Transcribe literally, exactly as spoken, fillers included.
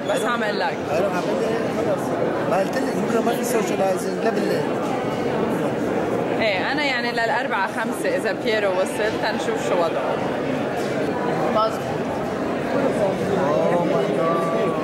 بس هعمل لك. انا هعمل لك خلص. ما قلت لك بكره ما في سوشيالايزنج لا بالليل. ايه انا يعني للأربعة خمسة اذا بييرو وصل تنشوف شو وضعه. Oh my God.